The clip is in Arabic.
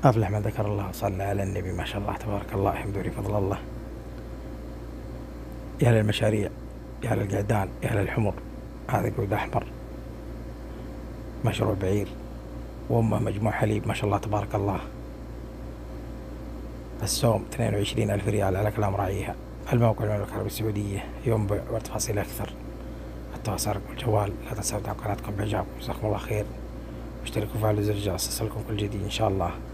أفلح من ذكر الله وصلى على النبي، ما شاء الله تبارك الله، يحمد لي فضل الله. يا للمشاريع، يا للقعدان، يا للحمر. هذا قود أحمر، مشروع بعير، وأمه مجموع حليب، ما شاء الله تبارك الله. السوم 22,000 ريال على كلام راعيها. الموقع المملكة العربية السعودية، ينبع وتفاصيل أكثر. التواصل رقم الجوال. لا تنسوا دعم قناتكم بإعجابكم، جزاكم الله خير، واشتركوا وفعلوا زر الجرس يصلكم كل جديد إن شاء الله.